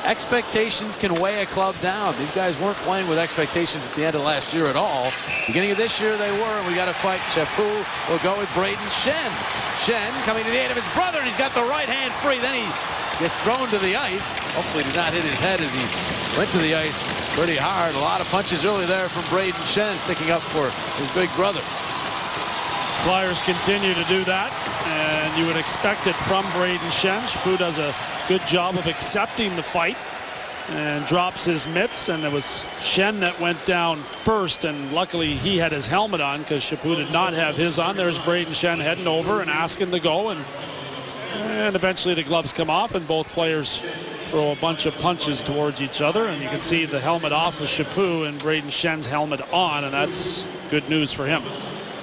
expectations can weigh a club down. These guys weren't playing with expectations at the end of last year at all. Beginning of this year they were, and we got to fight. Chaput will go with Brayden Schenn. Schenn coming to the aid of his brother, and he's got the right hand free. Then he gets thrown to the ice. Hopefully did not hit his head as he went to the ice pretty hard. A lot of punches early there from Brayden Schenn, sticking up for his big brother. Flyers continue to do that, and you would expect it from Brayden Schenn. Chaput does a good job of accepting the fight and drops his mitts, and it was Schenn that went down first, and luckily he had his helmet on because Chaput did not have his on. There's Brayden Schenn heading over and asking to go, and eventually the gloves come off and both players throw a bunch of punches towards each other, and you can see the helmet off of Chaput and Brayden Schenn's helmet on, and that's good news for him.